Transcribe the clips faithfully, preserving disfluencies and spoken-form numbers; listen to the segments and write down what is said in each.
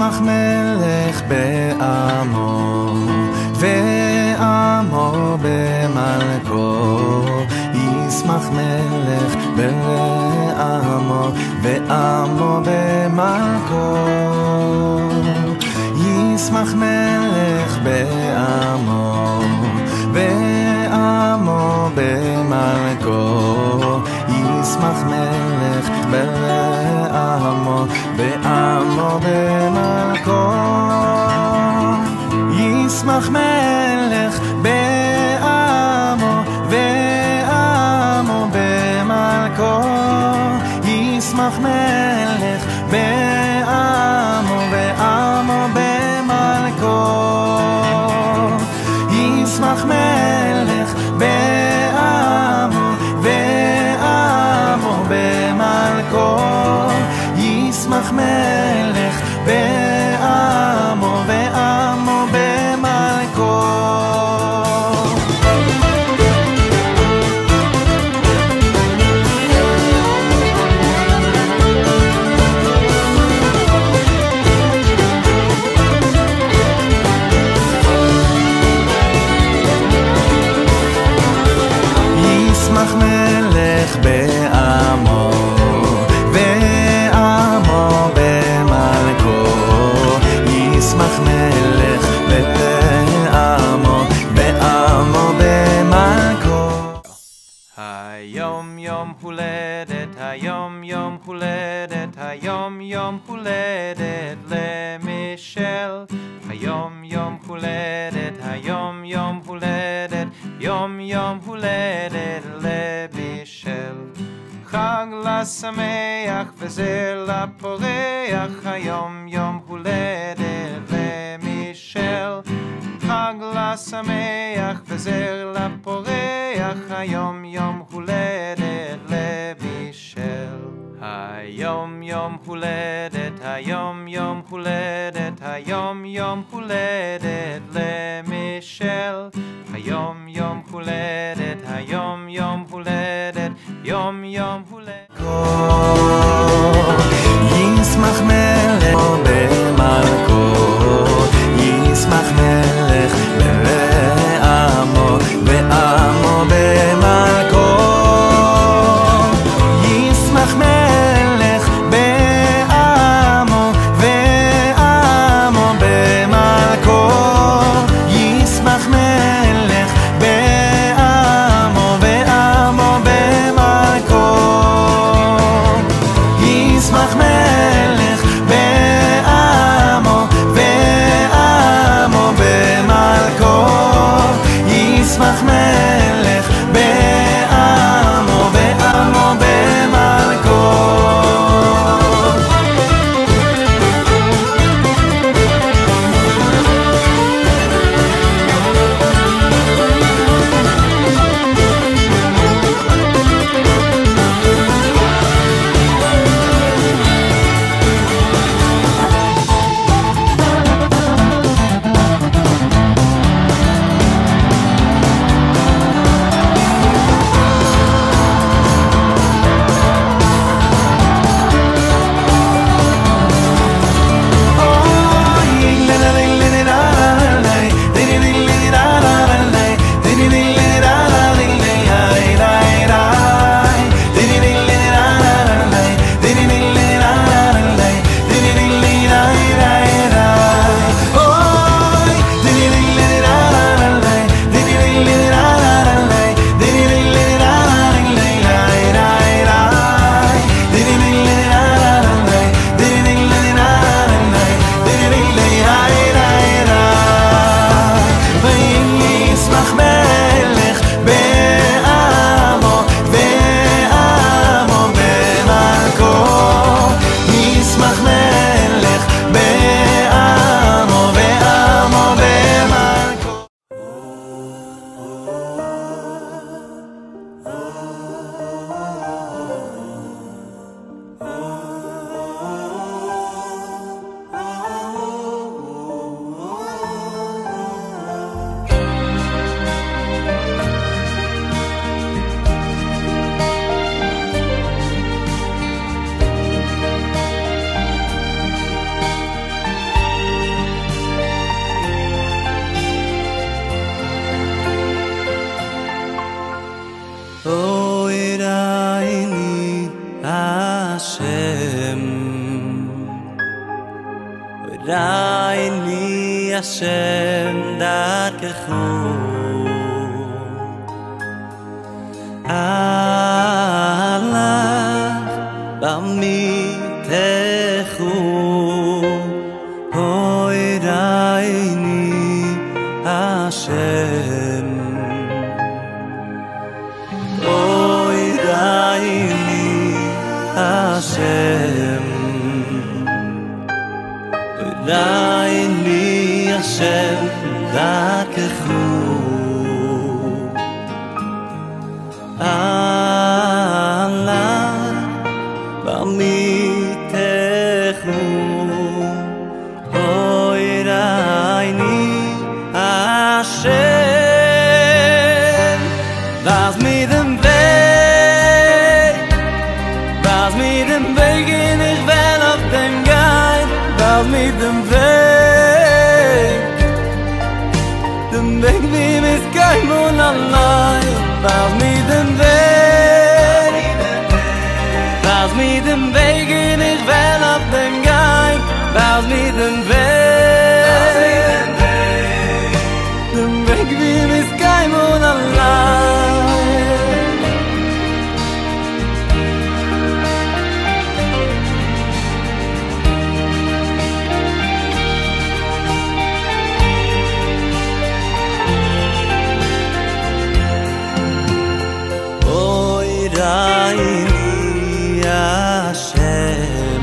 ישמח מלך בעמו, ועמו במלכו. ישמח מלך בעמו, ועמו במלכו. ישמח מלך בעמו, ועמו במלכו. ישמח מלך בעמו, ועמו במלכו. ישמח מלך בעמו, ועמו במלכו. ישמח מלך בעמו, ועמו במלכו. ישמח מלך בעמו, ועמו במלכו. ישמח מלך בעמו, ועמו במלכו. ישמח מלך בעמו, ועמו במלכו. ישמח מלך בעמו, ועמו במלכו. היום יום הולדת, היום יום הולדת, היום יום הולדת למישל. היום יום הולדת, היום יום הולדת, יום יום הולדת לבישל. חג לשמח וזר לפורח, היום יום הולדת למישל. חג לשמח וזר לפורח, היום יום הולדת לבישל. היום יום הולדת, היום יום הולדת, היום יום הולדת למישל. היום יום הולדת, היום יום הולדת, יום יום הולדת. ישמח מלך במלכו. ישמח מלך בעמו, ועמו במלכו. ישמח מלך בעמו, ועמו במלכו. ישמח מלך בעמו, ועמו במלכו. ישמח מלך בעמו, ועמו במלכו. Hashem darkechu alach b'mitechu hoiraini Hashem hoiraini Hashem hoiraini Hashem darkechu Allah b'mitechu hoiraini Hashem was mit dem Weg was mit dem Weg in ich will auf dem Gein was mit dem Weg dem Weg wie mis kein und allein was mit dem Weg was mit dem Weg in ich will auf dem Gein was mit dem Weg dem Weg wie mis kein und allein Hoiraini Hashem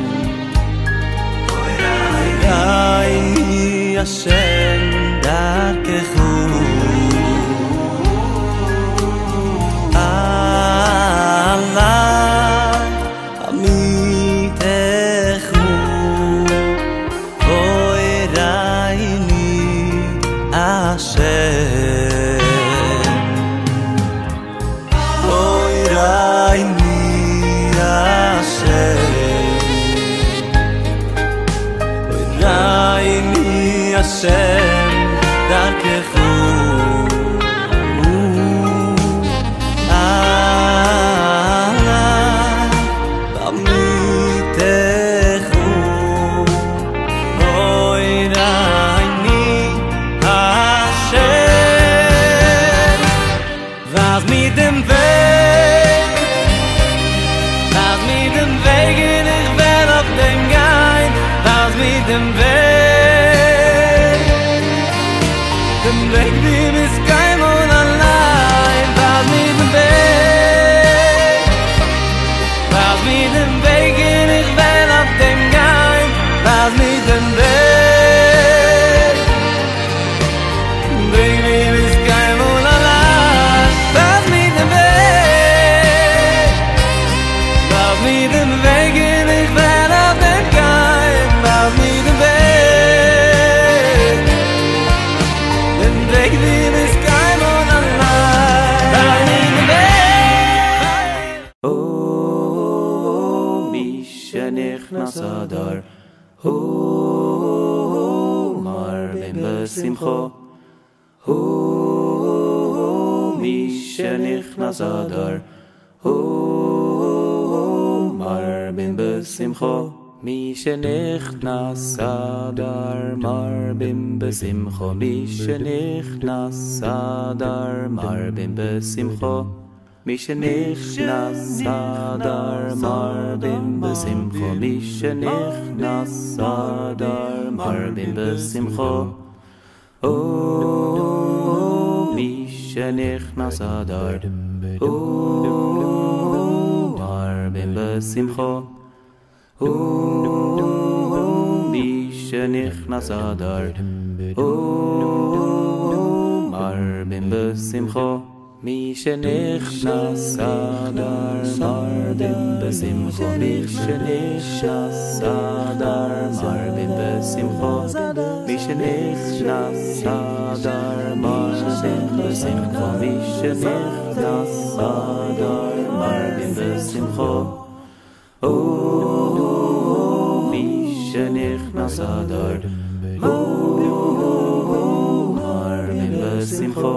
Hoiraini Hashem darkechu Allah b'mitechu hoiraini Hashem hoiraini Hashem darkechu Allah b'mitechu hoiraini Hashem was mit dem Weg was mit dem Weg in ich will auf dem Gein was mit dem Weg dem Weg wie mis kein und allein was mit dem Weg was mit dem Weg in ich will auf dem Gein was mit dem Weg dem Weg wie mis kein und allein was mit dem Weg was mit dem Weg in ich will auf dem Gein was mit dem Weg Weg wie mis kein und allein was mit dem Weg Oh, mi shenichnas adar Oh, marvin besimcho Oh, mi shenichnas adar Oh, marvin besimcho Mi shenichnas adar marbim besimcho Mi shenichnas adar marbim besimcho Mi shenichnas adar marbim besimcho Mi shenichnas adar marbim besimcho Oh Mi shenichnas adar Oh marbim besimcho Oh, mi shenichnas adar Oh, marbim besimcho Mi shenichnas adar marbim besimcho Mi shenichnas adar marbim besimcho Mi shenichnas adar marbim besimcho Mi shenichnas adar marbim besimcho Oh, mi shenichnas adar Oh, marbim besimcho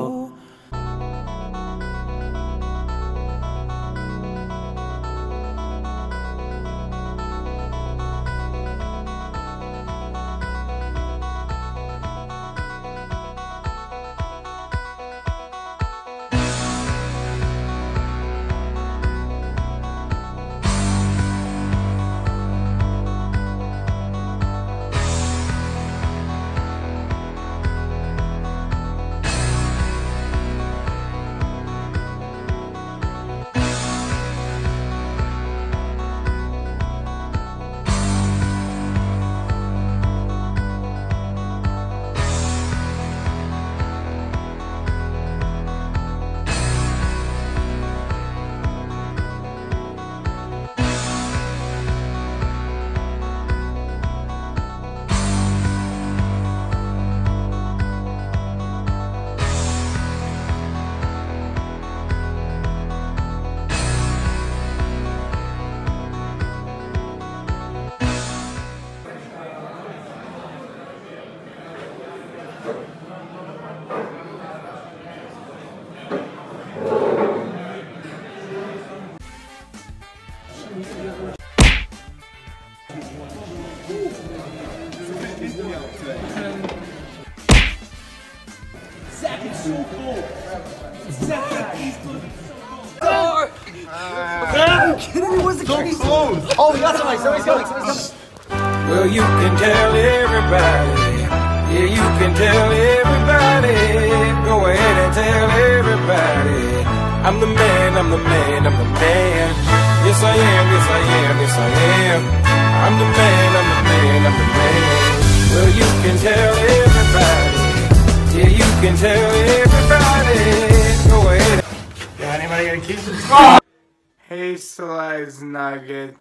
Second Super Bowl. Second East Coast. Are you kidding me? What's the case? Oh, we got somebody. Somebody's coming. Somebody's coming. Well, you can tell everybody. Yeah, you can tell everybody. Go ahead and tell everybody. I'm the man, I'm the man, I'm the man. Yes, I am, yes, I am, yes, I am. I'm the man, I'm the man, I'm the man. Well, you can tell everybody. Yeah, you can tell everybody. Go ahead. Yeah, anybody got a key? Oh! Hey, Slice Nugget.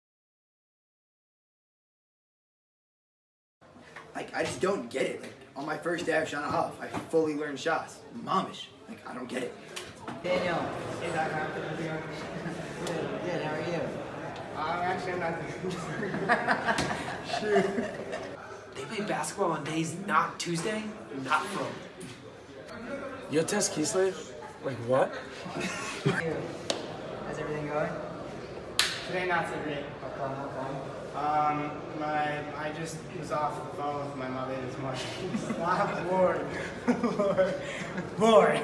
Like, I just don't get it. Like, on my first day of Shana Aleph, I fully learned shots. Momish. Like, I don't get it. Daniel, is that happening? Good, good, how are you? I'm actually not. Shoot. They play basketball on days not Tuesday, not from. Your test Kislev? Like what? How's everything going? Today not so great. How come, how come? Um, my, I just was off the phone with my mother this morning. Stop, Lord. Lord. Lord.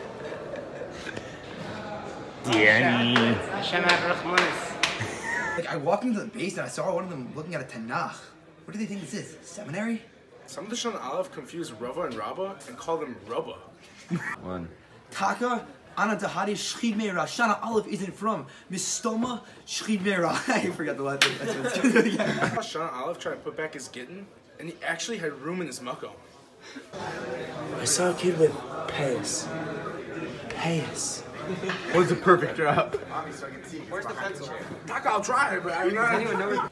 Danny. Hashem Rachmanis. Like, I walked into the base and I saw one of them looking at a Tanakh. What do they think this is? Seminary? Some of the Shana Aleph confuse Rava and Rabba and call them Rubba. One. Taka, Ana Dahadi, Shchid Meira. Shana Aleph isn't from Mistoma, Shchid Meira. I forgot the last thing. That's what it's good. Yeah. Shana Aleph tried to put back his Gittin, and he actually had room in his Mako. I saw a kid with payas. Payas. What's a perfect drop? Where's the fence chair? Taka, I'll try, but I'm not. Anyone know?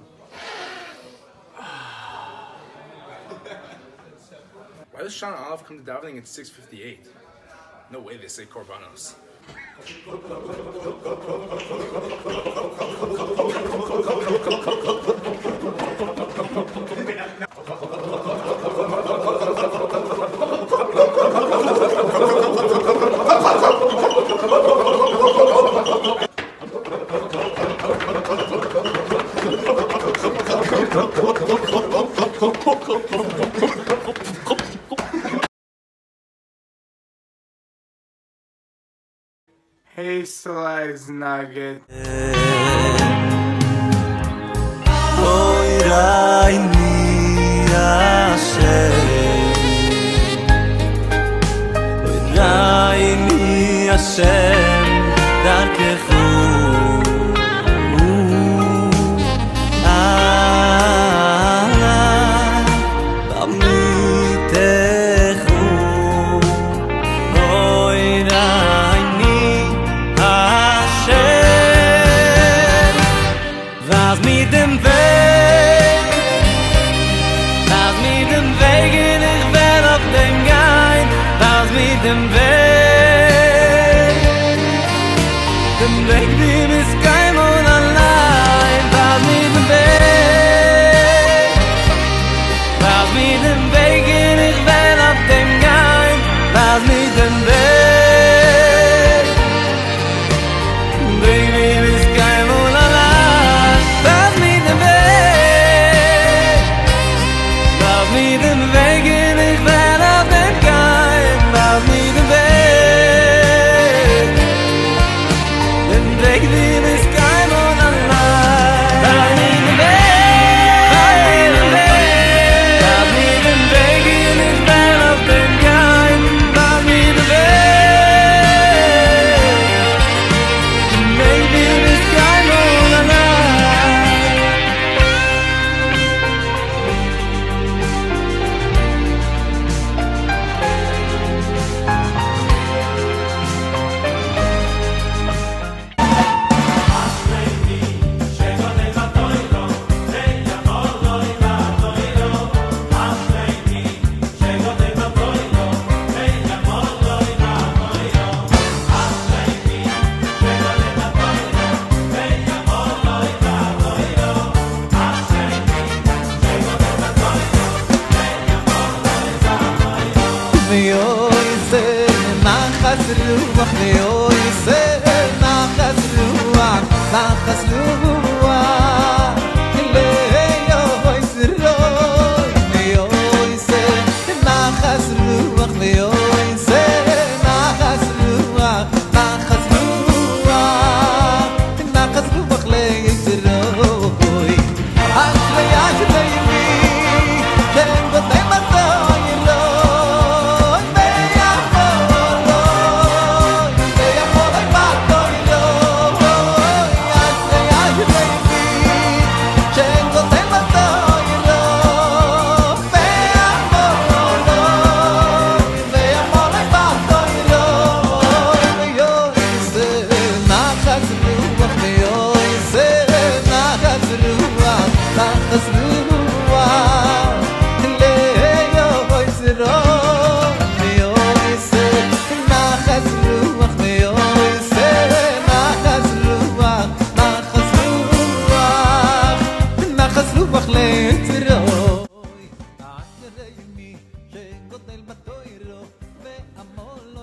Why does Shana Aleph come to davening at six fifty-eight? No way they say Korbanos. Hey, Slice Nugget. Oy Raini Hashem, Oy Raini Hashem, Darkechu Alai B'mitechu. Oy Raini Hashem, was mit dem Weg, was mit dem Weg, und ich wär auf dem Gein, was mit dem Weg, dem Weg, dem ist kein Mann allein, was mit dem Weg, was mit dem Weg, und ich wär auf dem Gein, was mit dem Weg, dem Weg, dem ist kein Mann allein, was mit dem Weg, was mit dem Weg, und ich wär auf dem Gein, was mit dem Weg, dem Weg, dem ist kein Mann allein, was mit dem Weg, was mit dem Weg, was mit dem Weg, und ich wär auf dem Gein, was mit dem Weg, dem Weg, dem ist kein Mann allein. Oh,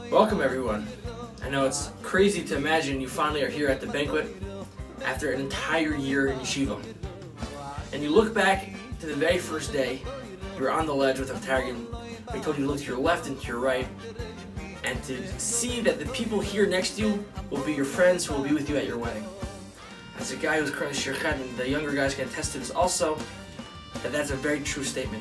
Welcome everyone. I know it's crazy to imagine you finally are here at the banquet after an entire year in yeshiva. And you look back to the very first day, you were on the ledge with Avtargim. We told you to look to your left and to your right, and to see that the people here next to you will be your friends who will be with you at your wedding. As a guy who's currently shirchet, and the younger guys can attest to this also, that that's a very true statement.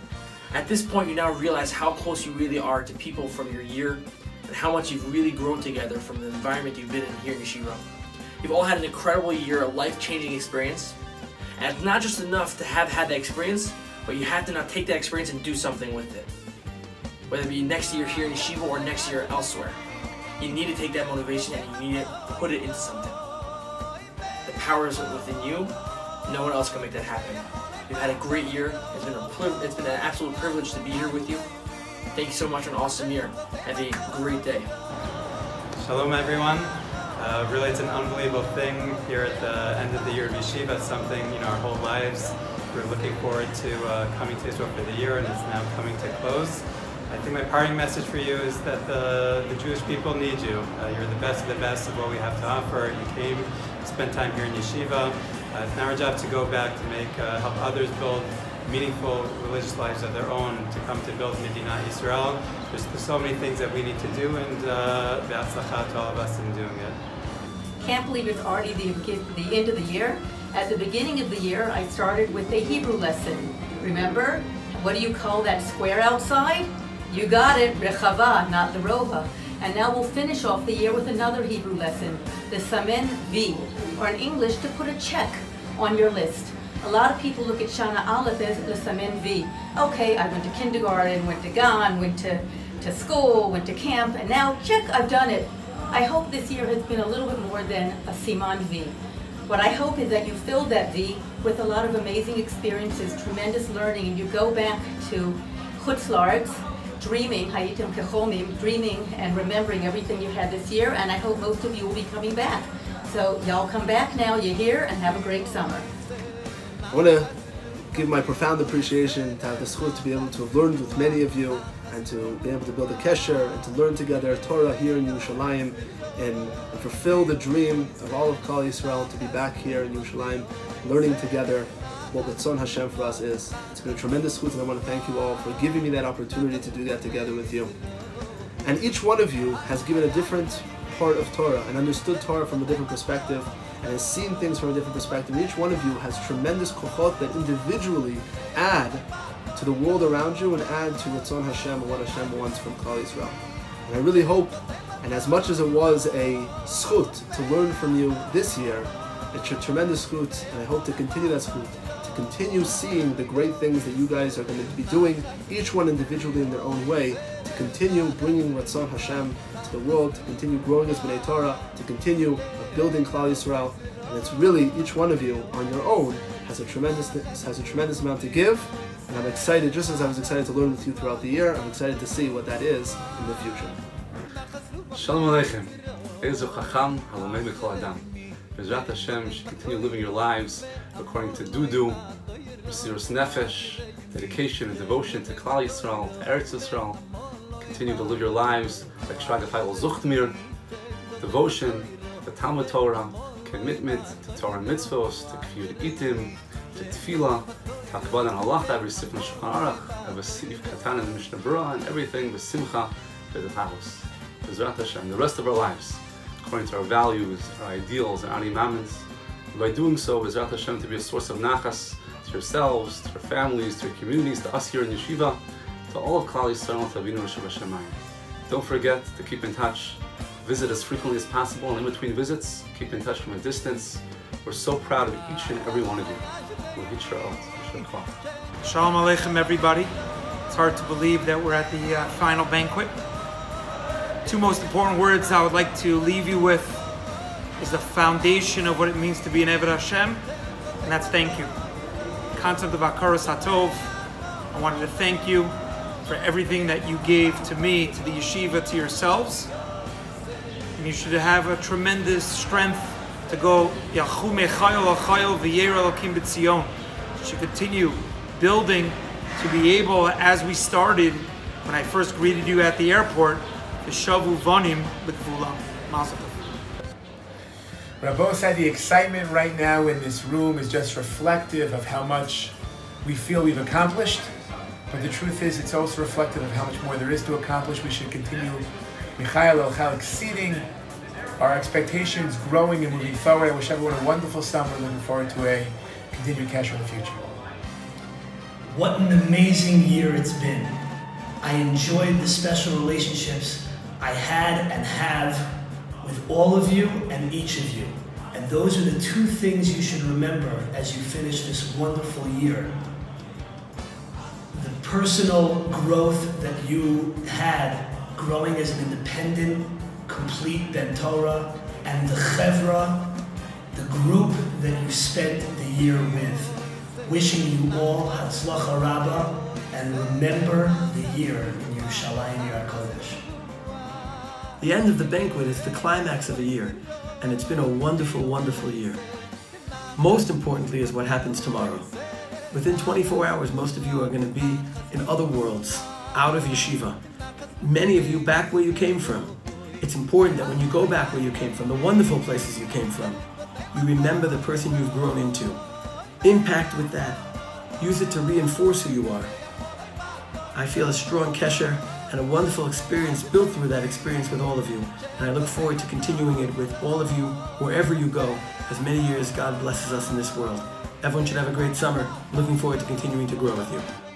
At this point, you now realize how close you really are to people from your year, and how much you've really grown together from the environment you've been in here in yeshiva. You've all had an incredible year, a life-changing experience, and it's not just enough to have had that experience, but you have to now take that experience and do something with it. Whether it be next year here in yeshiva or next year elsewhere. You need to take that motivation and you need to put it into something. The power is within you. No one else can make that happen. You've had a great year. It's been a it's been an absolute privilege to be here with you. Thank you so much for an awesome year. Have a great day. Shalom everyone. Uh, really, it's an unbelievable thing here at the end of the year of yeshiva. It's something, you know, our whole lives we're looking forward to uh, coming to Israel for the year, and it's now coming to close. I think my parting message for you is that the, the Jewish people need you. Uh, you're the best of the best of what we have to offer. You came, spent time here in yeshiva. Uh, it's now our job to go back to make, uh, help others build meaningful religious lives of their own, to come to build Medina Israel. There's, there's so many things that we need to do, and be'atzlacha to all of us in doing it. Can't believe it's already the, the end of the year. At the beginning of the year, I started with a Hebrew lesson. Remember? What do you call that square outside? You got it, Rechava, not the Rova. And now we'll finish off the year with another Hebrew lesson, the Samen V, or in English, to put a check on your list. A lot of people look at Shana Aleph as the Samen V. Okay, I went to kindergarten, went to Gan, went to, to school, went to camp, and now, check, I've done it. I hope this year has been a little bit more than a Siman V. What I hope is that you filled that V with a lot of amazing experiences, tremendous learning, and you go back to Chutz La'aretz, dreaming, Hayitim Kechomim, dreaming and remembering everything you had this year, and I hope most of you will be coming back. So y'all come back now, you're here, and have a great summer. I want to give my profound appreciation to have the zchut to be able to have learned with many of you, and to be able to build a kesher, and to learn together Torah here in Yerushalayim, and, and fulfill the dream of all of Klal Yisrael to be back here in Yerushalayim, learning together what Ratzon Hashem for us is. It's been a tremendous zchut, and I want to thank you all for giving me that opportunity to do that together with you. And each one of you has given a different part of Torah and understood Torah from a different perspective and has seen things from a different perspective. And each one of you has tremendous kochot that individually add to the world around you and add to Ratzon Hashem and what Hashem wants from Klal Yisrael. And I really hope, and as much as it was a zchut to learn from you this year, it's a tremendous zchut, and I hope to continue that zchut, to continue seeing the great things that you guys are going to be doing, each one individually in their own way, to continue bringing Ratzon Hashem to the world, to continue growing as B'nai Torah, to continue building Klal Yisrael. And it's really, each one of you on your own has a tremendous has a tremendous amount to give, and I'm excited, just as I was excited to learn with you throughout the year, I'm excited to see what that is in the future. Shalom Aleichem. Ezu Chacham Halomei B'Kol Adam. Bezrat Hashem should continue living your lives according to Dudu, Mesiras Nefesh, dedication and devotion to Klal Yisrael, to Eretz Yisrael. Continue to live your lives like Shvagafai Ol Zuchtmir, devotion to Talmud Torah, commitment to Torah mitzvos, to Kfir Itim, to Tefillah, to Akbad and Halacha, every Sif in Shulchan Aruch, every Sif Katan in the Mishnah Berurah, and everything with Simcha for the house. Bezrat Hashem, the rest of our lives, according to our values, our ideals, and Ani Mammons. And by doing so, Bezrat Hashem, to be a source of nachas to yourselves, to your families, to your communities, to us here in Yeshiva, to all of Klal Yisrael, to Avinu Rishon Hashemayim. Don't forget to keep in touch. Visit as frequently as possible, and in between visits, keep in touch from a distance. We're so proud of each and every one of you. Shalom Aleichem, everybody. It's hard to believe that we're at the uh, final banquet. Two most important words I would like to leave you with is the foundation of what it means to be an Eved Hashem, and that's thank you. The concept of Hakaras Hatov. I wanted to thank you for everything that you gave to me, to the yeshiva, to yourselves. And you should have a tremendous strength to go Yachu Mechayol Achayol V'Yer Elokim B'Tzion. You should continue building to be able, as we started when I first greeted you at the airport, V'shavu vonim b'gvulam. Mazel tov. Rabbo said the excitement right now in this room is just reflective of how much we feel we've accomplished. But the truth is, it's also reflective of how much more there is to accomplish. We should continue, Michael El-Chal, exceeding our expectations, growing and moving forward. I wish everyone a wonderful summer. Looking forward to a continued cash in the future. What an amazing year it's been. I enjoyed the special relationships I had and have with all of you and each of you. And those are the two things you should remember as you finish this wonderful year. The personal growth that you had growing as an independent, complete Ben Torah, and the chevra, the group that you spent the year with. Wishing you all Hatzlacha Rabbah, and remember the year in Yerushalayim Yer HaKodesh. The end of the banquet is the climax of a year, and it's been a wonderful, wonderful year. Most importantly is what happens tomorrow. Within twenty-four hours, most of you are going to be in other worlds, out of yeshiva. Many of you back where you came from. It's important that when you go back where you came from, the wonderful places you came from, you remember the person you've grown into. Impact with that. Use it to reinforce who you are. I feel a strong kesher and a wonderful experience built through that experience with all of you. And I look forward to continuing it with all of you, wherever you go, as many years God blesses us in this world. Everyone should have a great summer. Looking forward to continuing to grow with you.